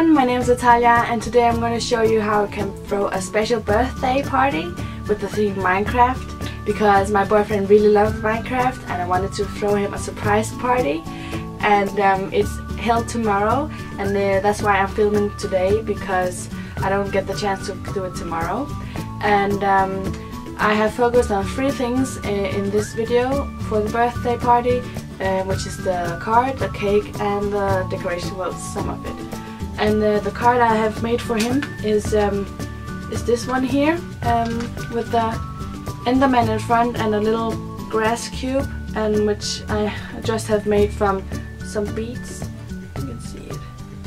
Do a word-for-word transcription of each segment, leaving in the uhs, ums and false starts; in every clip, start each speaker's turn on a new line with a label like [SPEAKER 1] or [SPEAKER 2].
[SPEAKER 1] everyone, my name is Natalia and today I'm going to show you how I can throw a special birthday party with the theme Minecraft, because my boyfriend really loves Minecraft and I wanted to throw him a surprise party, and um, it's held tomorrow, and uh, that's why I'm filming today, because I don't get the chance to do it tomorrow. And um, I have focused on three things in, in this video for the birthday party, uh, which is the card, the cake and the decoration, well, some of it. And uh, the card I have made for him is um, is this one here, um, with the Enderman in front and a little grass cube, and which I just have made from some beads. You can see it.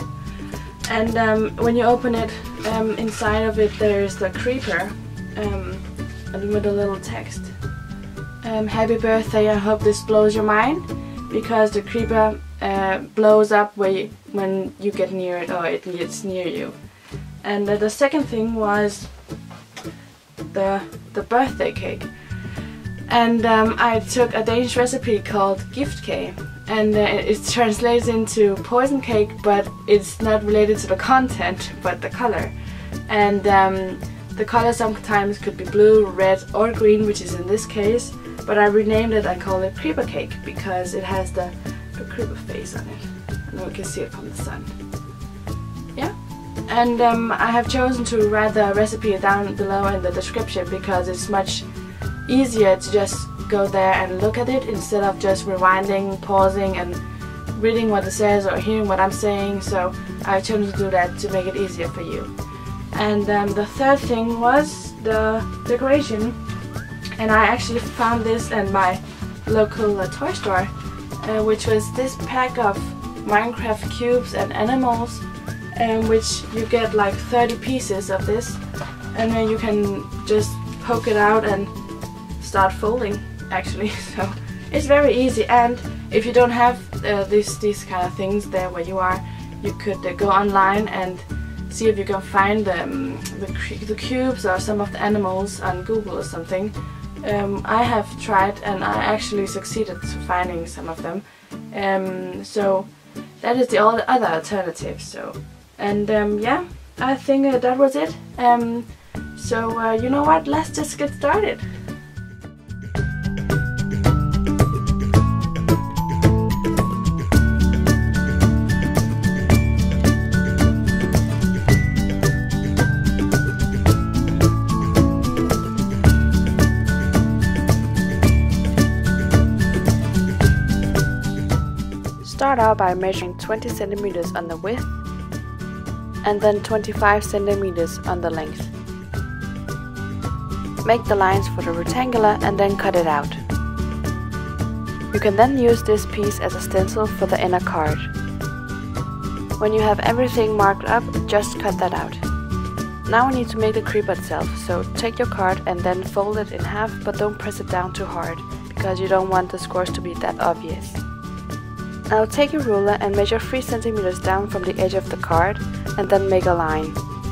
[SPEAKER 1] And um, when you open it, um, inside of it there is the creeper, um, and with a little text. Um, happy birthday, I hope this blows your mind, because the creeper uh, blows up where you, when you get near it, or it gets near you. And uh, the second thing was the, the birthday cake. And um, I took a Danish recipe called gift cake, and uh, it translates into poison cake, but it's not related to the content but the color. And um, the color sometimes could be blue, red or green, which is in this case, but I renamed it and call it creeper cake because it has the, the creeper face on it, and we can see it from the sun. Yeah. And um, I have chosen to write the recipe down below in the description because it's much easier to just go there and look at it instead of just rewinding, pausing and reading what it says or hearing what I'm saying. So I've chosen to do that to make it easier for you. And um, the third thing was the decoration, and I actually found this in my local uh, toy store, uh, which was this pack of Minecraft cubes and animals, in which you get like thirty pieces of this, and then you can just poke it out and start folding, actually. So it's very easy, and if you don't have uh, this, these kind of things there where you are, you could uh, go online and see if you can find um, the, the cubes or some of the animals on Google or something. Um, I have tried and I actually succeeded to finding some of them. Um, so that is the other alternative. So, and um, yeah, I think uh, that was it. Um, so uh, you know what? Let's just get started. Start out by measuring twenty centimeters on the width and then twenty-five centimeters on the length. Make the lines for the rectangular and then cut it out. You can then use this piece as a stencil for the inner card. When you have everything marked up, just cut that out. Now we need to make the creeper itself, so take your card and then fold it in half, but don't press it down too hard, because you don't want the scores to be that obvious. Now take your ruler and measure three centimeters down from the edge of the card, and then make a line.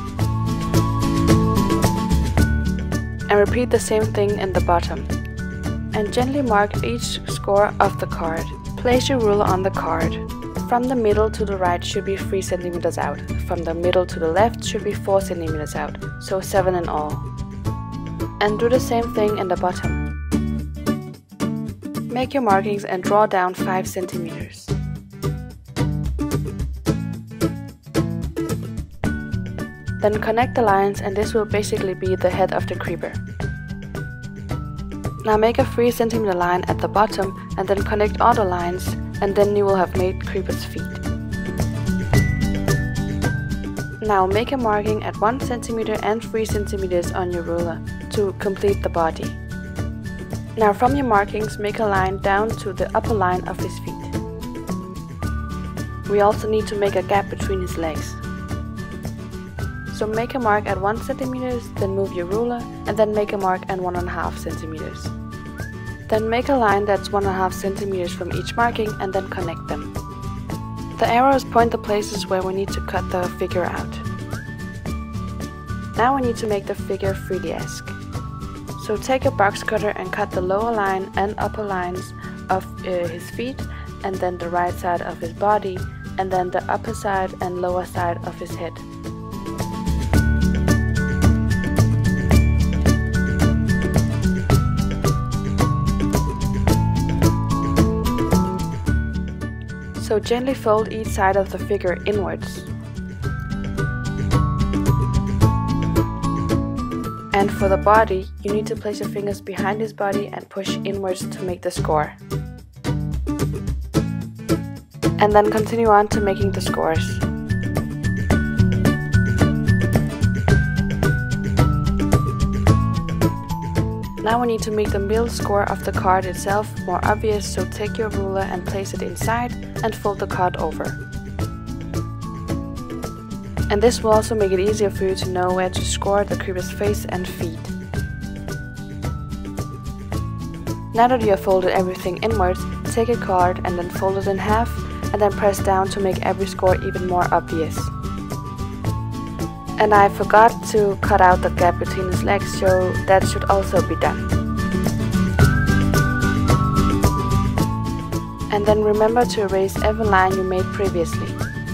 [SPEAKER 1] And repeat the same thing in the bottom. And gently mark each score of the card. Place your ruler on the card. From the middle to the right should be three centimeters out. From the middle to the left should be four centimeters out, so seven in all. And do the same thing in the bottom. Make your markings and draw down five centimeters. Then connect the lines, and this will basically be the head of the creeper. Now make a three centimeter line at the bottom and then connect all the lines, and then you will have made creeper's feet. Now make a marking at one centimeter and three centimeters on your ruler to complete the body. Now from your markings, make a line down to the upper line of his feet. We also need to make a gap between his legs. So make a mark at one centimeter, then move your ruler, and then make a mark at one and a half centimeters. Then make a line that's one and a half centimeters from each marking, and then connect them. The arrows point the places where we need to cut the figure out. Now we need to make the figure three D-esque. So take a box cutter and cut the lower line and upper lines of uh, his feet, and then the right side of his body, and then the upper side and lower side of his head. So gently fold each side of the figure inwards. And for the body, you need to place your fingers behind his body and push inwards to make the score. And then continue on to making the scores. Now we need to make the middle score of the card itself more obvious, so take your ruler and place it inside and fold the card over. And this will also make it easier for you to know where to score the creeper's face and feet. Now that you have folded everything inwards, take a card and then fold it in half and then press down to make every score even more obvious. And I forgot to cut out the gap between his legs, so that should also be done. And then remember to erase every line you made previously.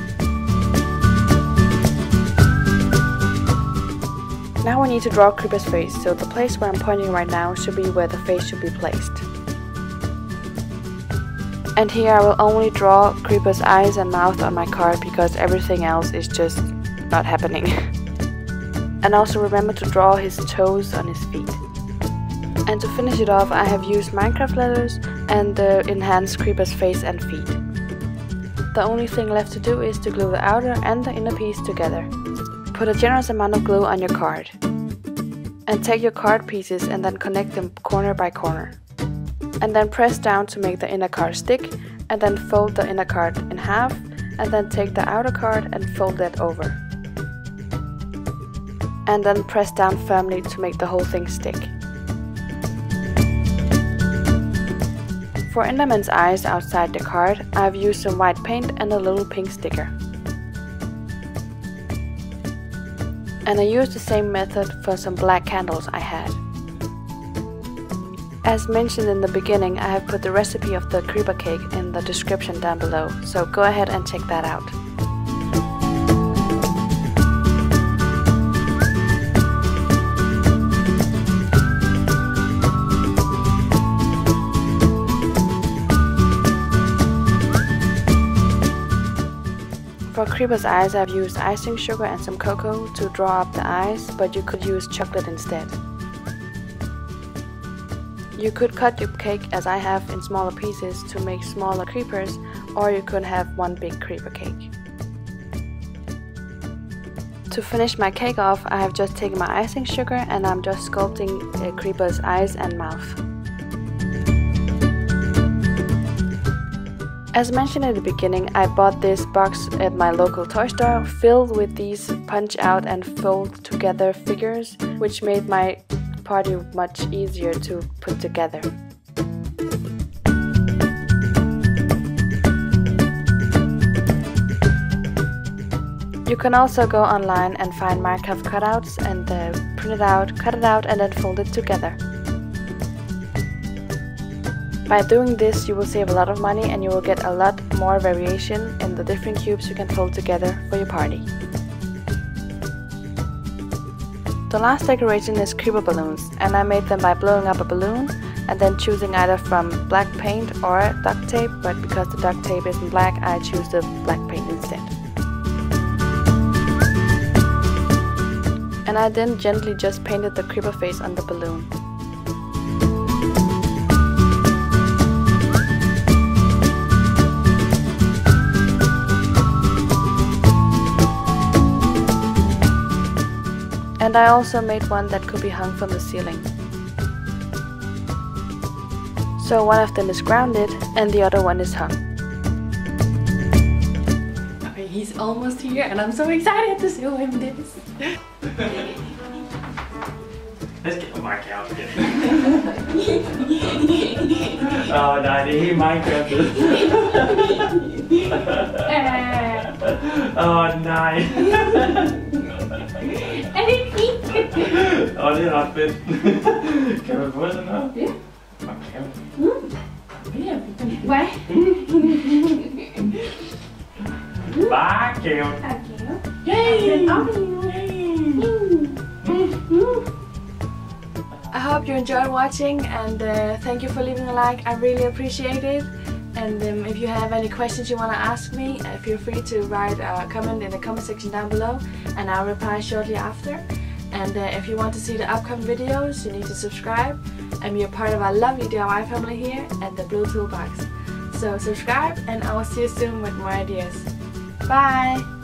[SPEAKER 1] Now we need to draw Creeper's face, so the place where I'm pointing right now should be where the face should be placed. And here I will only draw Creeper's eyes and mouth on my card because everything else is just not happening. And also remember to draw his toes on his feet. And to finish it off, I have used Minecraft letters and the enhanced Creeper's face and feet. The only thing left to do is to glue the outer and the inner piece together. Put a generous amount of glue on your card. And take your card pieces and then connect them corner by corner. And then press down to make the inner card stick, and then fold the inner card in half, and then take the outer card and fold that over. And then press down firmly to make the whole thing stick. For Enderman's eyes outside the card, I have used some white paint and a little pink sticker. And I used the same method for some black candles I had. As mentioned in the beginning, I have put the recipe of the creeper cake in the description down below, so go ahead and check that out. For Creeper's eyes, I've used icing sugar and some cocoa to draw up the eyes, but you could use chocolate instead. You could cut your cake, as I have, in smaller pieces to make smaller creepers, or you could have one big creeper cake. To finish my cake off, I have just taken my icing sugar and I'm just sculpting a creeper's eyes and mouth. As mentioned at the beginning, I bought this box at my local toy store filled with these punch out and fold together figures, which made my party much easier to put together. You can also go online and find Minecraft cutouts and uh, print it out, cut it out and then fold it together. By doing this, you will save a lot of money and you will get a lot more variation in the different cubes you can fold together for your party. The last decoration is creeper balloons, and I made them by blowing up a balloon and then choosing either from black paint or duct tape, but because the duct tape isn't black, I choose the black paint instead. And I then gently just painted the creeper face on the balloon. And I also made one that could be hung from the ceiling. So one of them is grounded and the other one is hung.
[SPEAKER 2] Okay, he's almost here and I'm so excited to show him this.
[SPEAKER 3] Let's get the mic out again. Oh, nej, det er helt Minecraft. Åh, oh, nej.
[SPEAKER 2] Er det fint?
[SPEAKER 3] Åh, oh, det er ret fedt. Kan man få sådan noget?
[SPEAKER 2] Ja.
[SPEAKER 3] Okay.
[SPEAKER 2] Mm. Ja, hvad?
[SPEAKER 3] Bakkæven.
[SPEAKER 1] Yay! I hope you enjoyed watching, and uh, thank you for leaving a like. I really appreciate it. And um, if you have any questions you want to ask me, uh, feel free to write a comment in the comment section down below, and I'll reply shortly after. And uh, if you want to see the upcoming videos, you need to subscribe and be a part of our lovely D I Y family here at the Blue Toolbox. So subscribe, and I will see you soon with more ideas. Bye!